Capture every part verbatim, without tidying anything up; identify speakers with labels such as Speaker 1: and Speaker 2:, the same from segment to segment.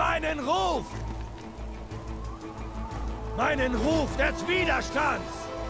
Speaker 1: meinen Ruf! Meinen Ruf des Widerstands!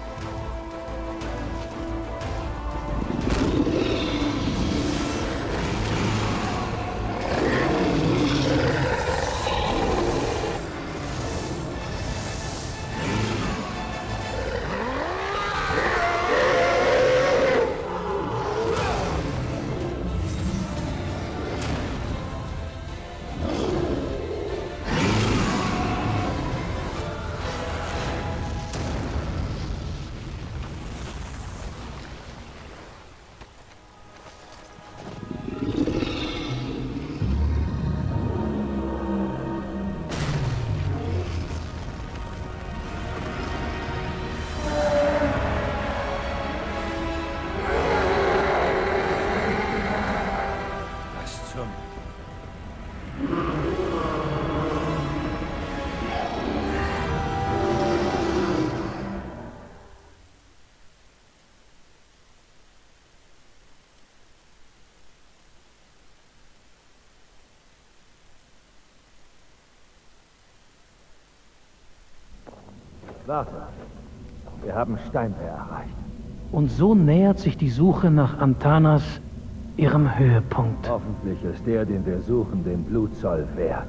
Speaker 2: Warte. Wir haben Steinwehr erreicht.
Speaker 3: Und so nähert sich die Suche nach Antanas ihrem Höhepunkt.
Speaker 2: Hoffentlich ist der, den wir suchen, den Blutzoll wert.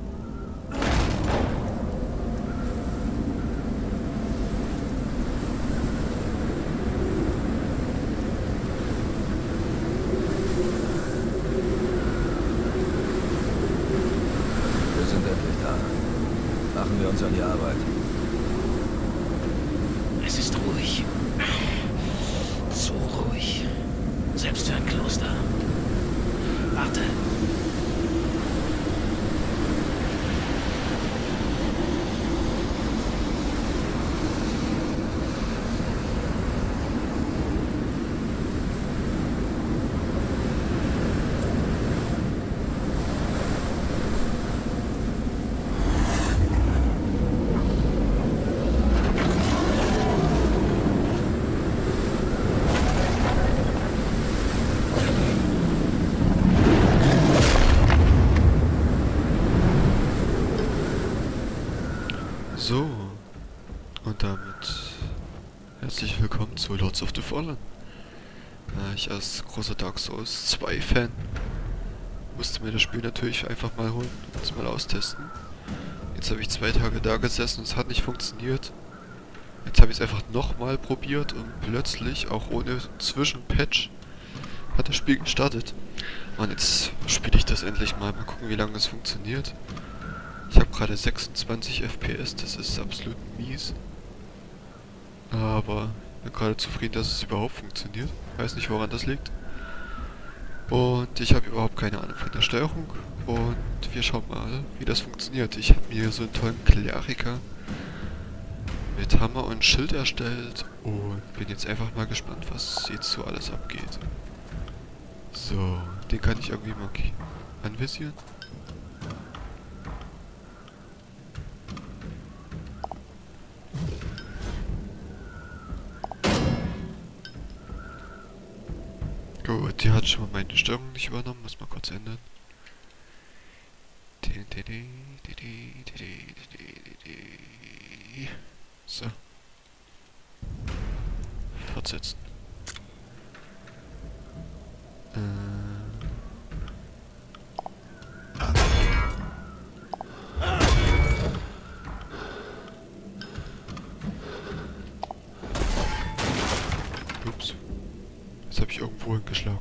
Speaker 1: Wir sind endlich da. Machen wir uns an die Arbeit.
Speaker 3: Es ist ruhig. So ruhig. Selbst für ein Kloster. Warte.
Speaker 4: So, und damit herzlich willkommen zu Lords of the Fallen. Äh, ich als großer Dark Souls zwei Fan musste mir das Spiel natürlich einfach mal holen und es mal austesten. Jetzt habe ich zwei Tage da gesessen und es hat nicht funktioniert. Jetzt habe ich es einfach nochmal probiert und plötzlich, auch ohne Zwischenpatch, hat das Spiel gestartet. Und jetzt spiele ich das endlich mal. Mal gucken, wie lange es funktioniert. Ich habe gerade sechsundzwanzig F P S, das ist absolut mies. Aber ich bin gerade zufrieden, dass es überhaupt funktioniert. Weiß nicht, woran das liegt. Und ich habe überhaupt keine Ahnung von der Steuerung. Und wir schauen mal, wie das funktioniert. Ich habe mir hier so einen tollen Kleriker mit Hammer und Schild erstellt. Und bin jetzt einfach mal gespannt, was jetzt so alles abgeht. So, den kann ich irgendwie mal anvisieren. Gut, die hat schon mal meine Steuerung nicht übernommen, muss mal kurz ändern. So. Fortsetzen. Äh. Ups. Jetzt habe ich irgendwo hingeschlagen.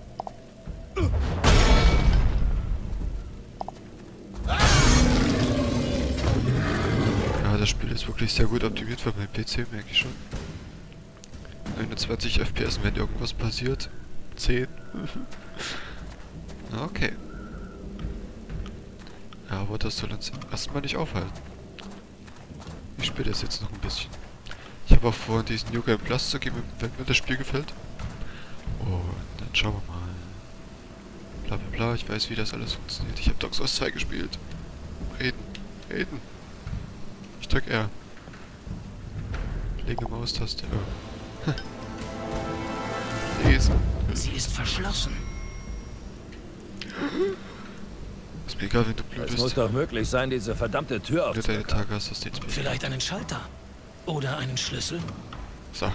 Speaker 4: Ja, das Spiel ist wirklich sehr gut optimiert für meinen P C, merke ich schon. neunundzwanzig F P S, wenn irgendwas passiert. zehn. Okay. Ja, aber das soll uns erstmal nicht aufhalten. Ich spiele das jetzt noch ein bisschen. Ich habe auch vor, diesen New Game Plus zu geben, wenn mir das Spiel gefällt. Und dann schauen wir mal. Bla bla bla, ich weiß, wie das alles funktioniert. Ich habe Dark Souls zwei gespielt. Reden. Reden. Ich drück R. Linke Maustaste. Oh. Lesen.
Speaker 3: Sie ist verschlossen.
Speaker 4: Ist mir egal, wenn du blöd
Speaker 1: Es
Speaker 4: bist.
Speaker 1: muss doch möglich sein, diese verdammte Tür
Speaker 4: Wenn du deine
Speaker 1: aufzubekommen.
Speaker 4: Tage hast, hast du jetzt mit.
Speaker 5: Vielleicht einen Schalter. Oder einen Schlüssel.
Speaker 4: So.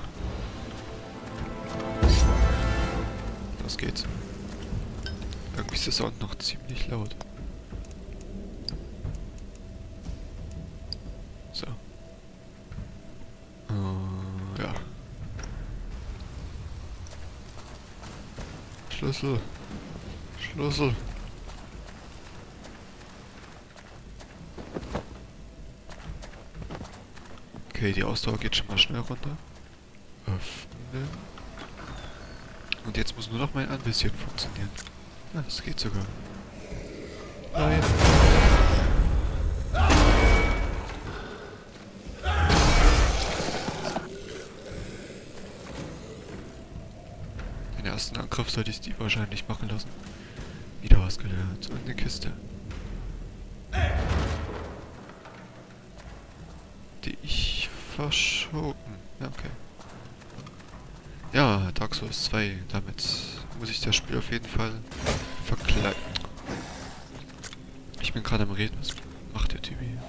Speaker 4: Los geht's. Irgendwie ist der Sound noch ziemlich laut. So. Äh, ja. Schlüssel. Schlüssel. Okay, die Ausdauer geht schon mal schnell runter. Öffnen. Und jetzt muss nur noch mein Anvisieren funktionieren. Ja, das geht sogar. Nein. Den ersten Angriff sollte ich die wahrscheinlich machen lassen. Wieder was gelernt. Und eine Kiste. Die ich verschoben. Ja, okay. Ja, Dark Souls zwei. Damit muss ich das Spiel auf jeden Fall verkleiden. Ich bin gerade am Reden. Was macht der Typ hier?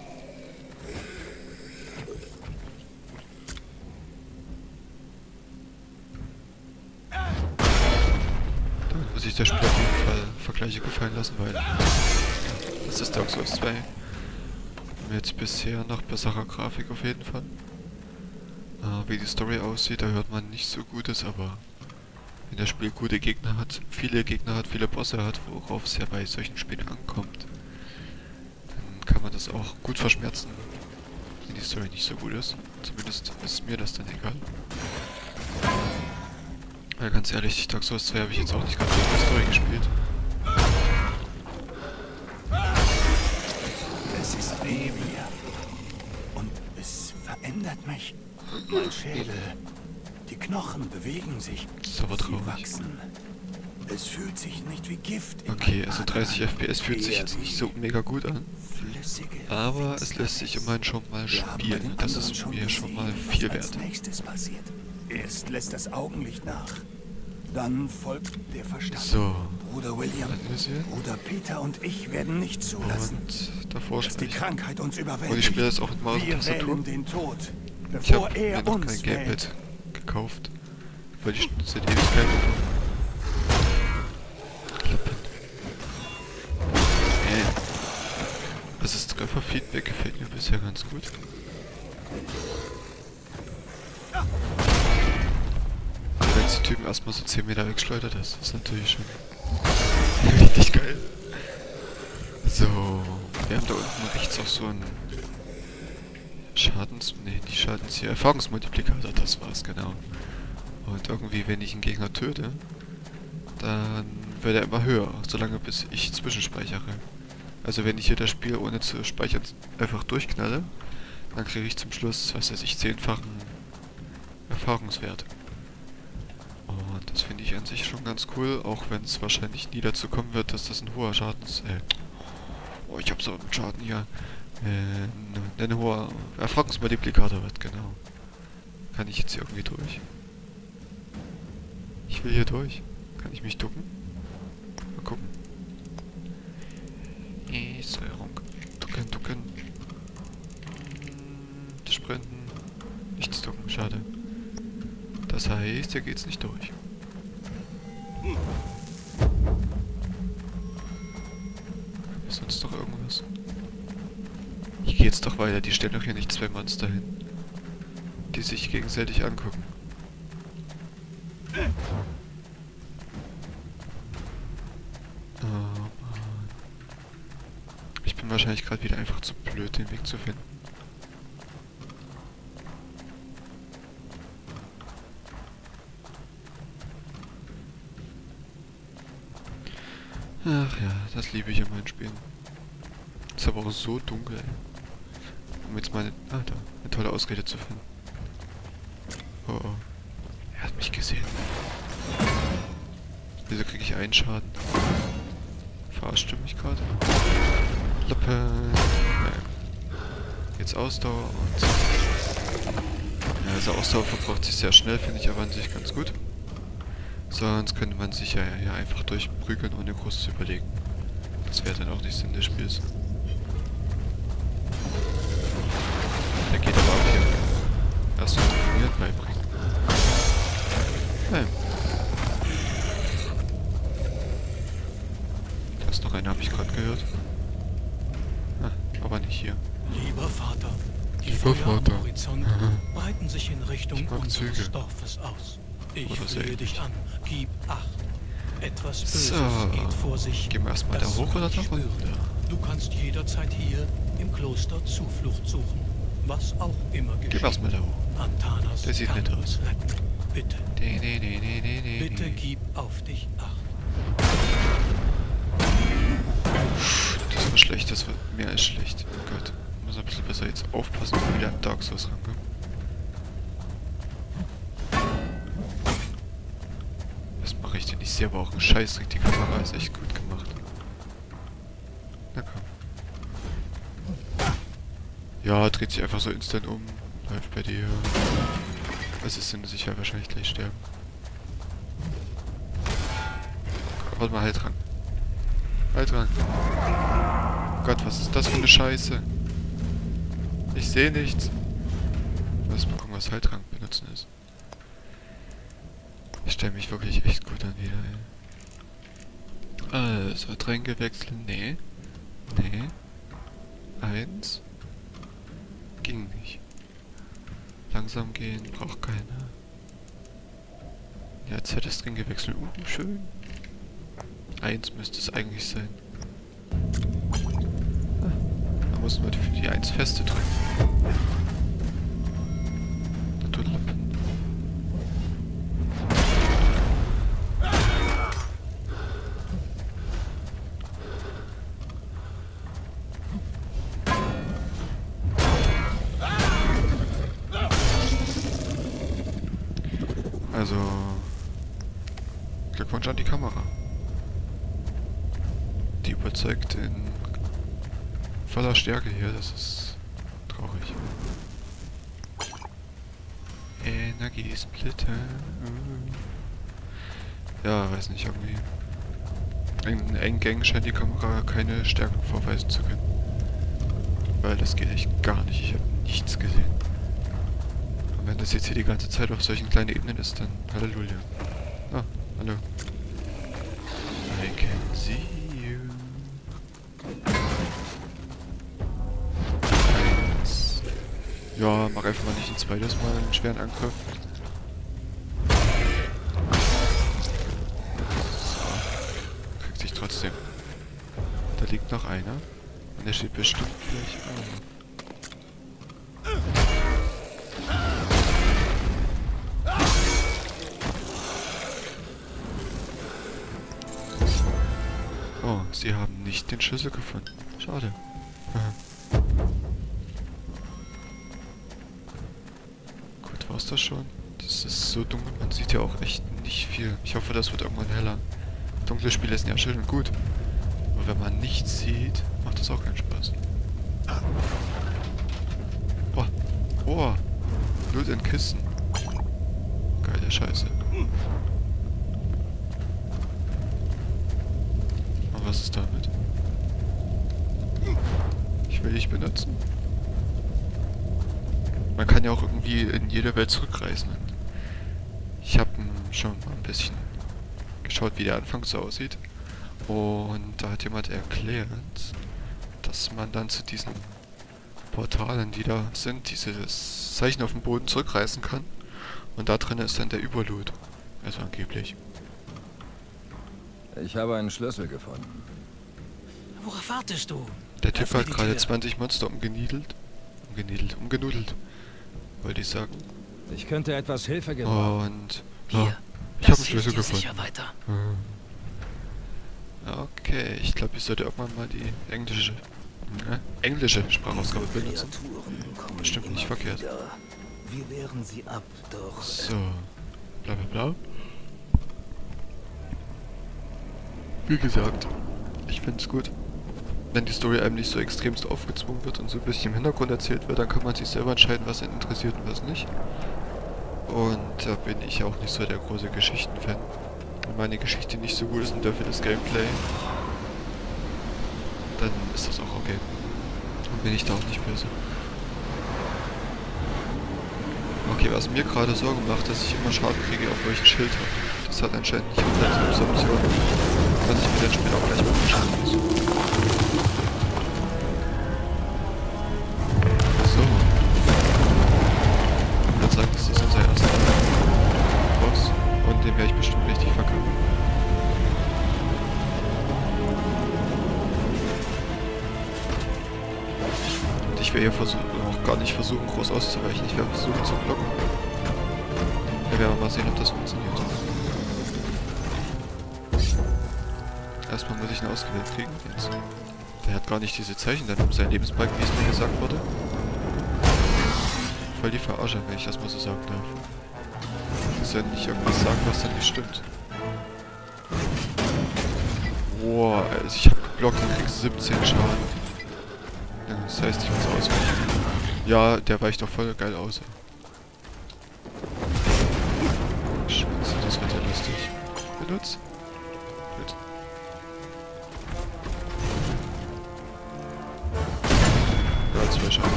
Speaker 4: Damit muss ich das Spiel auf jeden Fall Vergleiche gefallen lassen, weil das ist Dark Souls zwei. Mit bisher noch besserer Grafik auf jeden Fall. Äh, wie die Story aussieht, da hört man nicht so Gutes, aber wenn das Spiel gute Gegner hat, viele Gegner hat, viele Bosse hat, worauf es ja bei solchen Spielen ankommt, dann kann man das auch gut verschmerzen, wenn die Story nicht so gut ist. Zumindest ist mir das dann egal. Weil ganz ehrlich, Dark Souls zwei habe ich jetzt auch nicht ganz so die Story gespielt.
Speaker 6: Es ist neben mir. Und es verändert mich. Mein Schädel. Die Knochen bewegen sich.
Speaker 4: Das ist aber
Speaker 6: Sie
Speaker 4: traurig.
Speaker 6: wachsen. Es fühlt sich nicht wie Gift in
Speaker 4: Okay,
Speaker 6: meinen
Speaker 4: also
Speaker 6: Adern
Speaker 4: dreißig
Speaker 6: an,
Speaker 4: F P S fühlt sich
Speaker 6: eher
Speaker 4: jetzt
Speaker 6: wie
Speaker 4: nicht so mega gut an.
Speaker 6: flüssige
Speaker 4: Aber es lässt sich immerhin schon mal
Speaker 6: Wir haben bei
Speaker 4: spielen.
Speaker 6: den
Speaker 4: Das
Speaker 6: anderen
Speaker 4: ist mir schon
Speaker 6: gesehen,
Speaker 4: mal
Speaker 6: was
Speaker 4: viel
Speaker 6: als
Speaker 4: wert.
Speaker 6: nächstes passiert. Erst lässt das Augenlicht nach. Dann folgt der Verstand.
Speaker 4: So,
Speaker 6: Bruder William,
Speaker 4: Anvisieren.
Speaker 6: Bruder Peter und ich werden nicht zulassen,
Speaker 4: Und davor
Speaker 6: dass die
Speaker 4: spiele ich.
Speaker 6: Krankheit uns überwältigt.
Speaker 4: Und ich spiele das auch mit Maus und
Speaker 6: Wir
Speaker 4: Tastatur.
Speaker 6: wählen den Tod,
Speaker 4: Ich
Speaker 6: bevor
Speaker 4: habe mir
Speaker 6: er
Speaker 4: noch
Speaker 6: uns
Speaker 4: kein
Speaker 6: wählt.
Speaker 4: Gamepad gekauft, weil ich seit Ewigkeiten Klappen. Ey. Also das Trefferfeedback gefällt mir bisher ganz gut. Aber wenn die Typen erstmal so zehn Meter wegschleudert, das ist natürlich schon richtig geil. So, wir haben da unten rechts auch so ein Schadens... Ne, nicht Schadens hier. Erfahrungsmultiplikator, das war's, genau. Und irgendwie, wenn ich einen Gegner töte, dann wird er immer höher, solange bis ich zwischenspeichere. Also wenn ich hier das Spiel ohne zu speichern einfach durchknalle, dann kriege ich zum Schluss, was weiß ich, zehnfachen Erfahrungswert. Und das finde ich an sich schon ganz cool, auch wenn es wahrscheinlich nie dazu kommen wird, dass das ein hoher Schadens... Äh, oh, ich hab's aber mit Schaden hier. Äh, ein hoher Erfahrungsmultiplikator wird, genau. Kann ich jetzt hier irgendwie durch? Ich will hier durch. Kann ich mich ducken? Mal gucken. Äh, Steuerung. Ducken, ducken. Hm, sprinten. Nichts ducken, schade. Das heißt, hier geht's nicht durch. Ist sonst noch irgendwas? Hier geht's doch weiter. Die stellen doch hier nicht zwei Monster hin, die sich gegenseitig angucken. Oh Mann. Ich bin wahrscheinlich gerade wieder einfach zu blöd, den Weg zu finden. Ach ja, das liebe ich in meinen Spielen. Ist aber auch so dunkel, ey. Um jetzt mal eine, ah, da, eine tolle Ausrede zu finden. Oh oh. Er hat mich gesehen. Wieso kriege ich einen Schaden? Verarscht du mich gerade? Lappen. Nein. Jetzt Ausdauer und... Ja, also Ausdauer verbraucht sich sehr schnell, finde ich aber an sich ganz gut. Sonst könnte man sich ja, ja einfach durchprügeln, ohne groß zu überlegen. Das wäre dann auch nicht Sinn des Spiels. Der geht aber auch hier. Erst mal trainieren beibringen. Nein. Da ist noch einer, habe ich gerade gehört. Ah, aber nicht hier.
Speaker 5: Lieber Vater, die
Speaker 4: Lieber
Speaker 5: Feuer
Speaker 4: Vater.
Speaker 5: am Horizont breiten sich in Richtung
Speaker 4: Ich mag
Speaker 5: unseres
Speaker 4: Züge.
Speaker 5: Dorfes aus. Ich
Speaker 4: Oder so
Speaker 5: flehe dich
Speaker 4: ähnlich.
Speaker 5: an, gib Acht. Etwas Böses
Speaker 4: So.
Speaker 5: geht vor sich.
Speaker 4: Gehen wir erstmal da
Speaker 5: Das
Speaker 4: hoch
Speaker 5: kann
Speaker 4: oder
Speaker 5: ich
Speaker 4: da
Speaker 5: spüren.
Speaker 4: runter?
Speaker 5: Du kannst jederzeit hier im Kloster Zuflucht suchen. Was auch immer
Speaker 4: Gehen
Speaker 5: geschieht.
Speaker 4: wir erstmal da hoch.
Speaker 5: Antanas
Speaker 4: Der sieht
Speaker 5: kann
Speaker 4: nett aus.
Speaker 5: uns retten. Bitte,
Speaker 4: Nee, nee, nee, nee, nee, nee.
Speaker 5: bitte gib auf dich Acht.
Speaker 4: Das war schlecht, das war mehr als schlecht. Oh Gott. Ich muss ein bisschen besser jetzt aufpassen, wenn wir wieder an Dark Souls rankommen. Was mache ich denn? Ich sehe aber auch einen Scheißdreck. Die Kamera ist echt gut gemacht. Na komm. Ja, dreht sich einfach so instant um. Läuft bei dir. Was ist denn? Ich werde wahrscheinlich gleich sterben. Warte mal, halt dran. Halt dran. Gott, was ist das für eine Scheiße? Ich sehe nichts. Lass mal gucken, was Heiltrank benutzen ist. Ich stelle mich wirklich echt gut an wieder, ey. Also, Tränke wechseln. Nee. Nee. Eins. Ging nicht. Langsam gehen, braucht keiner. Ja, Z ist drin gewechselt. Uh, schön. Eins müsste es eigentlich sein. Ah, da muss man für die eins feste drücken. Naturlappen. Also, Glückwunsch an die Kamera. Die überzeugt in voller Stärke hier, das ist traurig. Energiesplitter. Ja, weiß nicht, irgendwie. In engen Gängen scheint die Kamera keine Stärke vorweisen zu können. Weil das geht echt gar nicht, ich habe nichts gesehen. Und wenn das jetzt hier die ganze Zeit auf solchen kleinen Ebenen ist, dann Halleluja. Ah, hallo. I can see you. Eins. Ja, mach einfach mal nicht ein zweites Mal einen schweren Angriff. So. Kriegt sich trotzdem. Da liegt noch einer. Und der steht bestimmt gleich auf. Oh, sie haben nicht den Schlüssel gefunden. Schade. Gut, war's das schon? Das ist so dunkel, man sieht ja auch echt nicht viel. Ich hoffe, das wird irgendwann heller. Dunkle Spiele sind ja schön und gut. Aber wenn man nichts sieht, macht das auch keinen Spaß. Oh, oh, Blut in Kissen. Geile Scheiße. Was ist damit? Ich will dich benutzen. Man kann ja auch irgendwie in jede Welt zurückreisen. Ich habe schon mal ein bisschen geschaut, wie der Anfang so aussieht. Und da hat jemand erklärt, dass man dann zu diesen Portalen, die da sind, dieses Zeichen auf dem Boden zurückreisen kann. Und da drin ist dann der Überloot. Also angeblich.
Speaker 1: Ich habe einen Schlüssel gefunden.
Speaker 5: Worauf wartest du?
Speaker 4: Der Typ
Speaker 5: Öffne
Speaker 4: hat
Speaker 5: die
Speaker 4: gerade
Speaker 5: Tür.
Speaker 4: zwanzig Monster umgeniedelt. Umgeniedelt, umgenudelt. Wollte ich sagen.
Speaker 1: Ich könnte etwas Hilfe gebrauchen.
Speaker 4: Und...
Speaker 5: Hier,
Speaker 4: Ja, ich habe
Speaker 5: das
Speaker 4: einen Schlüssel
Speaker 5: hilft dir
Speaker 4: gefunden.
Speaker 5: sicher weiter.
Speaker 4: Okay, ich glaube, ich sollte irgendwann mal die englische... Ne? Englische Sprachausgabe benutzen. Bestimmt nicht verkehrt.
Speaker 6: Wir wehren sie ab, doch...
Speaker 4: So. Bla bla bla. Wie gesagt, ich finde es gut, wenn die Story einem nicht so extremst aufgezwungen wird und so ein bisschen im Hintergrund erzählt wird, dann kann man sich selber entscheiden, was einen interessiert und was nicht. Und da bin ich auch nicht so der große Geschichten-Fan. Wenn meine Geschichte nicht so gut ist und dafür das Gameplay, dann ist das auch okay. Dann bin ich da auch nicht böse. Okay, was mir gerade Sorge macht, dass ich immer Schaden kriege, obwohl ich ein Schild habe. Das hat anscheinend nicht komplett Absorption. Was ich mir dann später auch gleich mal anschauen muss. So. Ich würde sagen, das ist unser erster Boss. Und den werde ich bestimmt richtig verkacken. Und ich werde hier versuchen, auch gar nicht versuchen, groß auszuweichen. Ich werde versuchen zu blocken. Wir werden mal sehen, ob das funktioniert. Erstmal muss ich ihn ausgewählt kriegen. Jetzt. Der hat gar nicht diese Zeichen dann um seinen Lebensbalken, wie es mir gesagt wurde. Voll die Verarsche, wenn ich das mal so sagen darf. Dass er nicht irgendwas sagt, was dann nicht stimmt. Boah, also ich hab geblockt und krieg siebzehn Schaden. Ja, das heißt, ich muss ausweichen. Ja, der weicht doch voll geil aus. Scheiße, das wird ja lustig. Benutzt. Gut. Ja, zwei Schaden.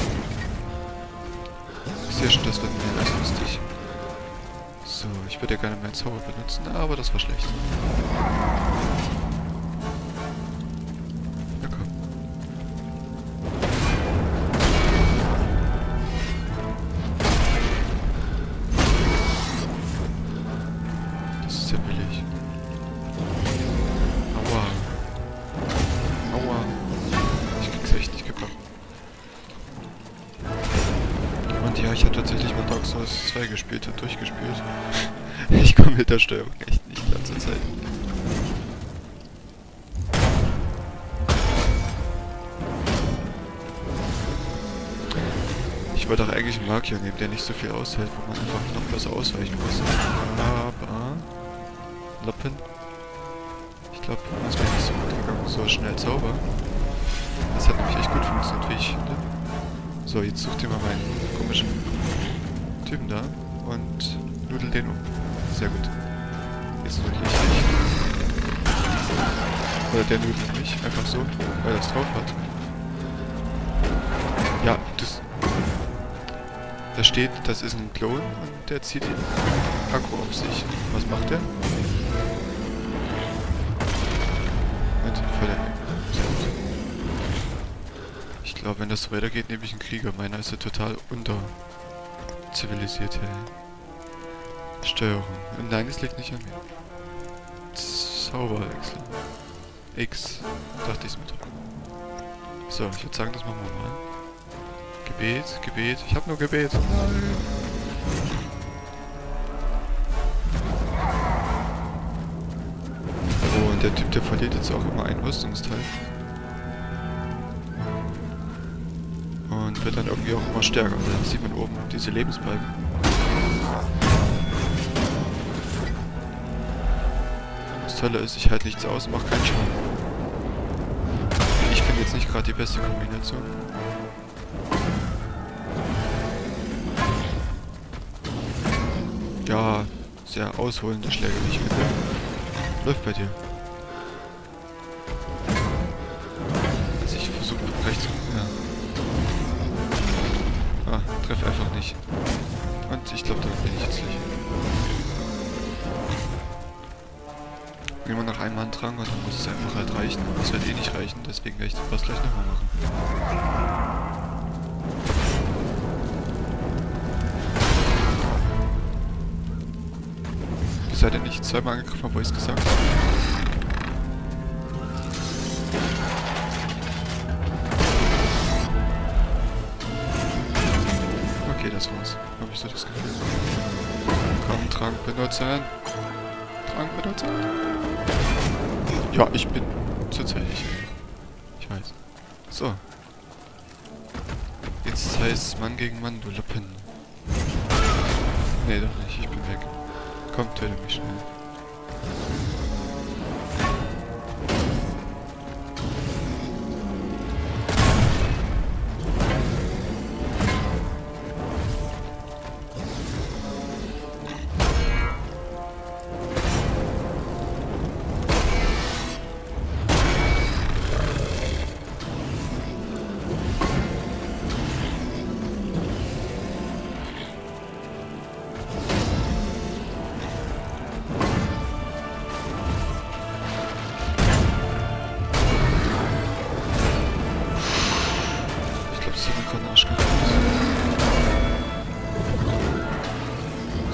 Speaker 4: Ich sehe schon, das wird mir erst lustig. So, ich würde ja gerne meinen Zauber benutzen, aber das war schlecht. Ja, komm. Das ist ja billig. Aua. Aua. Ich krieg's echt nicht gebacken. Und ja, ich habe tatsächlich mal Dark Souls zwei gespielt und durchgespielt. Ich komme mit der Steuerung echt nicht klar zur Zeit. Ich wollte auch eigentlich einen Magier nehmen, der nicht so viel aushält, wo man einfach noch besser ausweichen muss. Aber... Lappen. Ich glaube, das wäre nicht so gut gegangen, so schnell Zauber. Das hat nämlich echt gut funktioniert, wie ich finde. So, jetzt such dir mal meinen komischen Typen da und nudel den um. Sehr gut. Jetzt nudel ich dich. Oder der nudelt mich, einfach so, weil er es drauf hat. Ja, das... Da steht, das ist ein Klon und der zieht den Akku auf sich. Was macht der? Und voll der Sehr gut. Ich glaube, wenn das so weitergeht, nehme ich einen Krieger. Meiner ist ja total unterzivilisiert hier. Steuerung. Nein, es liegt nicht an mir. Zauberwechsel. X. Dachte ich es mit. So, ich würde sagen, das machen wir mal. Gebet, Gebet. Ich habe nur Gebet. Nein. Oh, und der Typ, der verliert jetzt auch immer ein Rüstungsteil. Und wird dann irgendwie auch immer stärker. Dann sieht man oben diese Lebensbalken. Das Tolle ist, ich halte nichts aus und mache keinen Schaden. Ich finde jetzt nicht gerade die beste Kombination. Ja, sehr ausholende Schläge, wie ich finde. Läuft bei dir. Also ich versuche rechts. Ja. Ah, treff einfach nicht. Und ich glaube, damit bin ich jetzt nicht. Nehmen wir noch einen Handtrang und dann muss es einfach halt reichen. Aber es wird eh nicht reichen, deswegen werde ich den Boss gleich nochmal machen. Seid ihr nicht zweimal angegriffen, obwohl ich es gesagt habe? Okay, das war's. Habe ich so das Gefühl. Komm, Trank benutzen. Trank benutzen. Ja, ich bin zurzeit nicht. Ich weiß. So. Jetzt heißt Mann gegen Mann, du Lappen. Nee, doch nicht. Ich bin weg. Komm, töte mich schnell.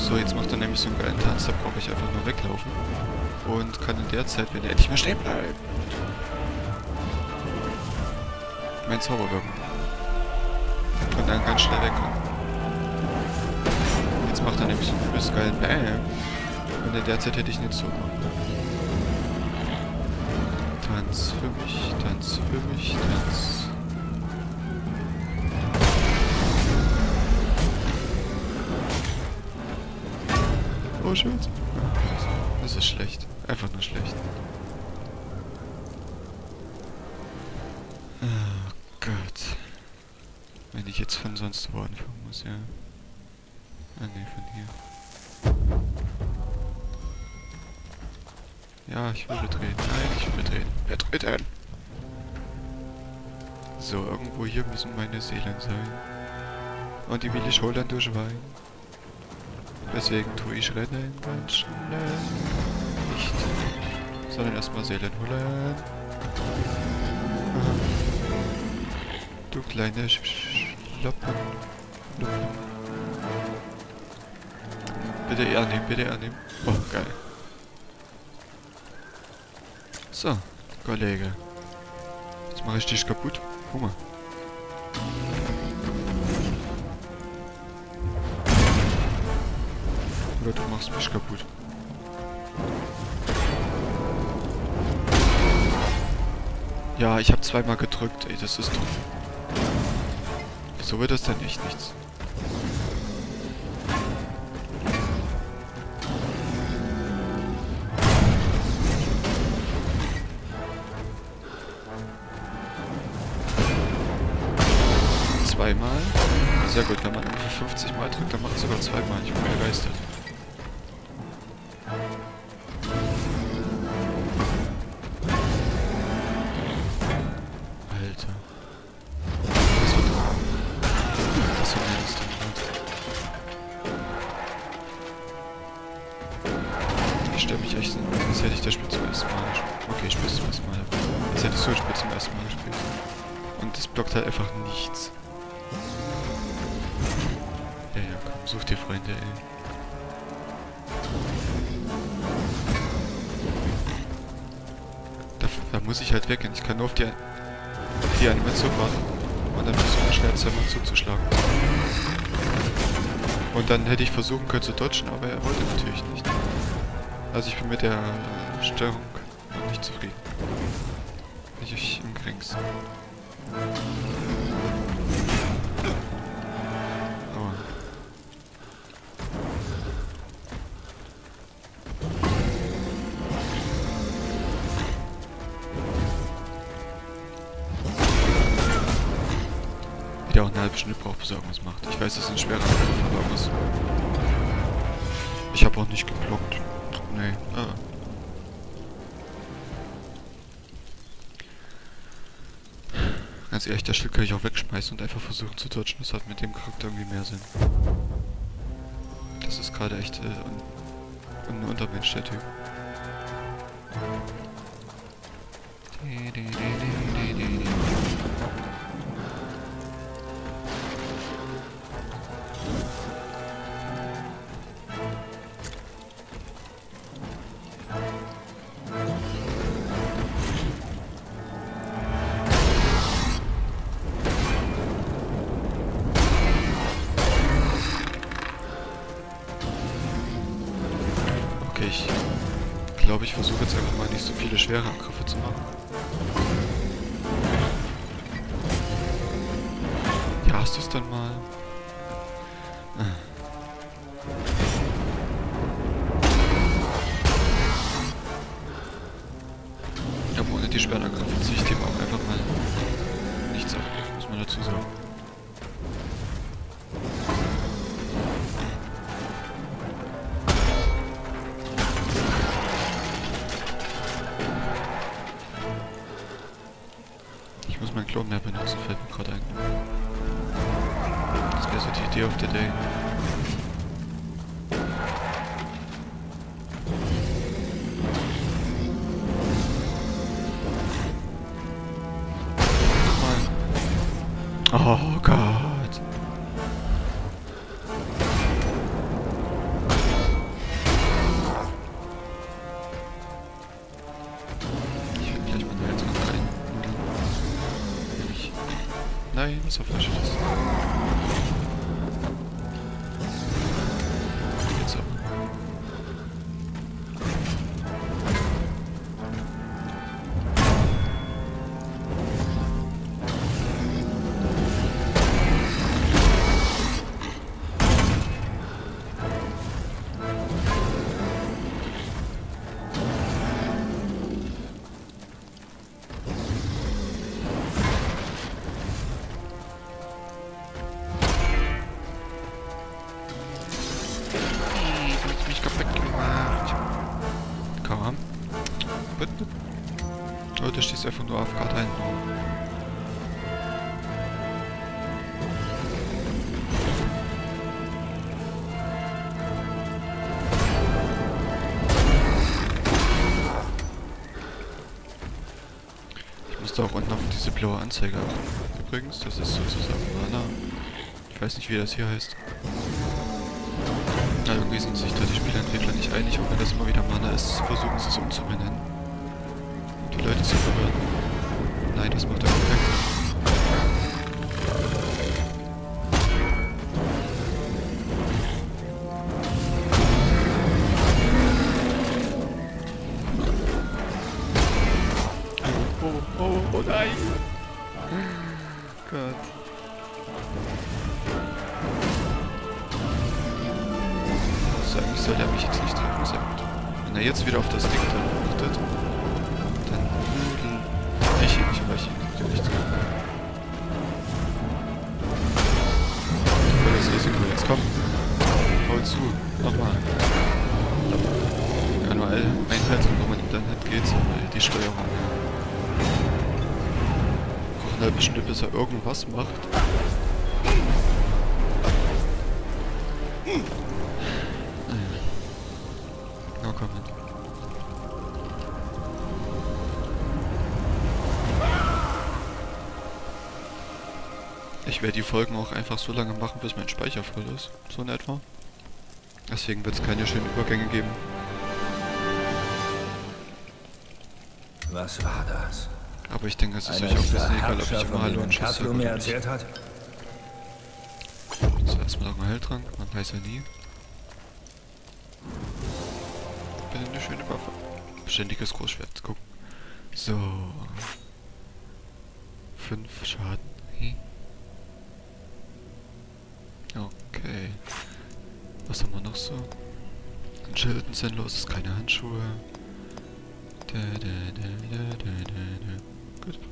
Speaker 4: So, jetzt macht er nämlich so einen geilen Tanz, da brauche ich einfach nur weglaufen. Und kann in der Zeit, wenn er endlich mehr stehen bleibt, mein Zauber wirken. Und dann ganz schnell wegkommen. Jetzt macht er nämlich so einen übelst geilen Bam. Und in der Zeit hätte ich nicht so gemacht. Tanz für mich, Tanz für mich, Tanz. Oh, schön. Das ist schlecht. Einfach nur schlecht. Oh Gott. Wenn ich jetzt von sonst wo anfangen muss, ja. Ah, ne, von hier. Ja, ich will betreten. Nein, ich will betreten. Betreten! So, irgendwo hier müssen meine Seelen sein. Und die will ich holen durch Wein. Deswegen tue ich rennen ganz schnell. Nicht. Sondern erstmal Seelen holen. Aha. Du kleine Sch Schlappen. Schluppen. Bitte eher nehmen, bitte eher nehmen. Oh, geil. So, Kollege. Jetzt mache ich dich kaputt. Guck mal. Oder du machst mich kaputt. Ja, ich habe zweimal gedrückt, ey, das ist doch... Wieso wird das denn echt nichts? Zweimal? Sehr gut, wenn man ungefähr fünfzig Mal drückt, dann macht es sogar zweimal. Ich bin begeistert. Alter. Was wird das für ein ist denn gerade? Ich stelle mich echt in, als hätte ich das Spiel zum ersten Mal gespielt. Okay, ich spiele es zum ersten Mal. Als hätte ich so ein Spiel zum ersten Mal gespielt. Und das blockt halt einfach nichts. Ja, ja, komm, such dir Freunde, ey. Da, da muss ich halt weggehen. Ich kann nur auf die, die Animation warten. Und dann versuchen, schnell zweimal zuzuschlagen. Und dann hätte ich versuchen können zu dodgen, aber er wollte natürlich nicht. Also ich bin mit der Steuerung noch nicht zufrieden. Nicht im geringsten. Der auch eine halbe Stunde braucht, bis er irgendwas macht. Ich weiß, das ist ein schwerer Angriff, aber irgendwas. Ich habe auch nicht geblockt. Nee. Ah. Ganz ehrlich, das Schild kann ich auch wegschmeißen und einfach versuchen zu dodgen. Das hat mit dem Charakter irgendwie mehr Sinn. Das ist gerade echt äh, un ein Untermensch, der Typ. Ich glaube, ich versuche jetzt einfach mal nicht so viele schwere Angriffe zu machen. Ja, hast du es dann mal? Ah. Aber ohne die schweren Angriffe ziehe ich dem auch einfach mal nichts ab, muss man dazu sagen. Mein Klon mehr benutzen, fällt mir gerade ein. Das wäre so die Idee of the day. Oh Gott. Nein, was auf falsch ist. Jetzt aber. Oh, da stehst einfach nur auf Karte ein. Ich musste auch unten auf diese blaue Anzeige achten. Übrigens, das ist sozusagen Mana. Ich weiß nicht, wie das hier heißt. Na, irgendwie sind sich da die Spieleentwickler nicht einig, ob wenn das immer wieder Mana ist, versuchen sie es umzubenennen. Und die Leute zu verwirren. Nein, das macht einfach keinen Sinn. Oh, oh, oh nein! Gott. So, eigentlich soll er mich jetzt nicht treffen, sehr gut. Wenn er jetzt wieder auf das Ding dann achtet, dann ich ihn nicht, weil ich ihn natürlich nicht. Voll das Risiko, jetzt komm. Hau zu, nochmal. Ja, nur einhalten, wo man dann halt geht, weil die Steuerung. Braucht eine halbe Stunde, bis er irgendwas macht. Na komm hin. Ich werde die Folgen auch einfach so lange machen, bis mein Speicher voll ist. So in etwa. Deswegen wird es keine schönen Übergänge geben.
Speaker 1: Was war das?
Speaker 4: Aber ich denke, es ist
Speaker 1: Einer
Speaker 4: euch auch ein
Speaker 1: dieser
Speaker 4: bisschen egal, ob ich
Speaker 1: Herrscher,
Speaker 4: immer
Speaker 1: von
Speaker 4: Hallo
Speaker 1: denen
Speaker 4: und Tschüss
Speaker 1: Cthulhu
Speaker 4: sage
Speaker 1: mir
Speaker 4: oder nicht.
Speaker 1: erzählt hat?
Speaker 4: So, erstmal noch ein Heiltrank, man weiß ja nie. Bitte eine schöne Waffe. Beständiges Großschwert, guck. So. Fünf Schaden. Hm. Okay. Was haben wir noch so? Ein Schild, ein sinnloses, keine Handschuhe. Da, da, da, da, da, da. Gut.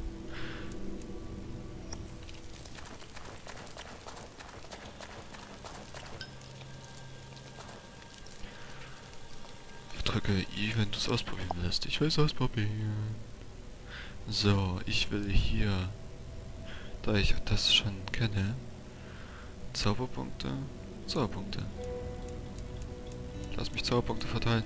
Speaker 4: Ich drücke I, wenn du es ausprobieren willst. Ich will es ausprobieren. So, ich will hier, da ich das schon kenne, Zauberpunkte, Zauberpunkte. Lass mich Zauberpunkte verteilen.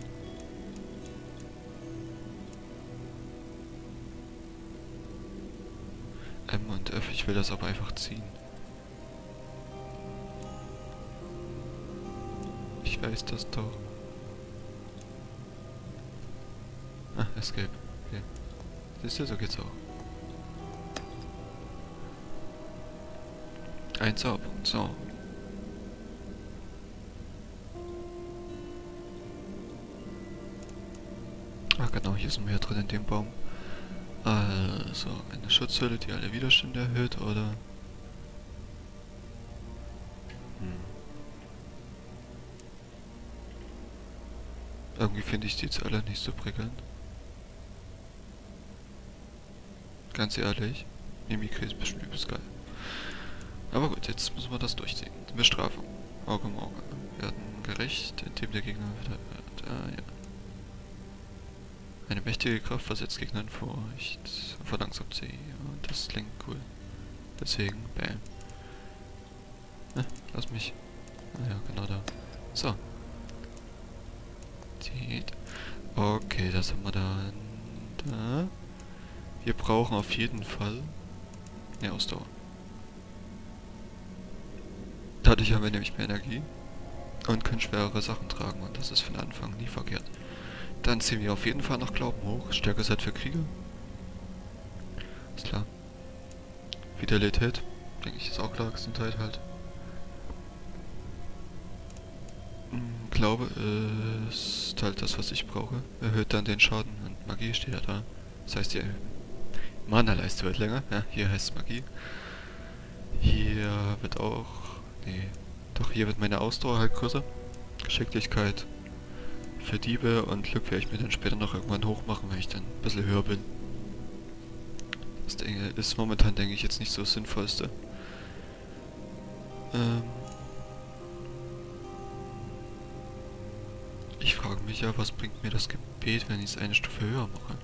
Speaker 4: M und F, ich will das aber einfach ziehen. Ich weiß das doch. Ah, Escape. Okay. Siehst du, so geht's auch. Ein Zauberpunkt, so. Ah genau, hier sind wir ja drin in dem Baum. Also, eine Schutzhülle, die alle Widerstände erhöht, oder? Hm. Irgendwie finde ich die jetzt alle nicht so prickelnd. Ganz ehrlich, Mimikry ist bestimmt übelst geil. Aber gut, jetzt müssen wir das durchziehen. Bestrafung. Auge um Auge. Werden gerecht, indem der Gegner wird. Ah, ja. Eine mächtige Kraft versetzt Gegner in Furcht. Verlangsamt sie. Und das klingt cool. Deswegen, bam. Ne, lass mich. Ah ja, genau da. So. Okay, das haben wir dann. Da. Wir brauchen auf jeden Fall mehr Ausdauer. Dadurch haben wir nämlich mehr Energie und können schwerere Sachen tragen und das ist von Anfang nie verkehrt. Dann ziehen wir auf jeden Fall noch Glauben hoch. Stärke ist halt für Krieger. Ist klar. Vitalität denke ich, ist auch klar, Gesundheit halt. Hm, glaube, ist halt das, was ich brauche. Erhöht dann den Schaden und Magie steht ja da. Das heißt, die Mana-Leiste wird länger. Ja, hier heißt es Magie. Hier wird auch... Nee, doch, hier wird meine Ausdauer halt größer. Geschicklichkeit für Diebe und Glück werde ich mir dann später noch irgendwann hochmachen, wenn ich dann ein bisschen höher bin. Das ist momentan, denke ich, jetzt nicht so das Sinnvollste. Ähm ich frage mich ja, was bringt mir das Gebet, wenn ich es eine Stufe höher mache?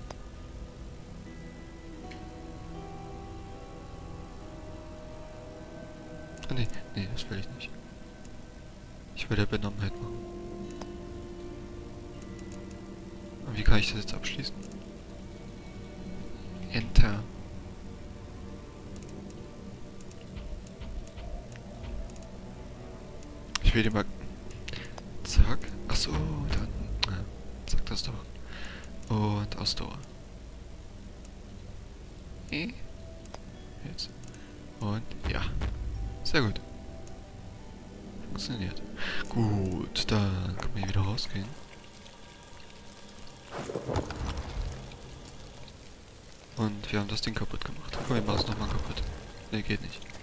Speaker 4: Ah, nee, nee, das will ich nicht. Ich will der Benommenheit machen. Und wie kann ich das jetzt abschließen? Enter. Ich will den mal... Zack. Achso, dann... Ja, zack das doch. Und Ausdauer. Jetzt. Und ja. Sehr gut. Funktioniert. Gut, dann können wir wieder rausgehen. Und wir haben das Ding kaputt gemacht. Komm, wir machen es nochmal kaputt. Ne, geht nicht.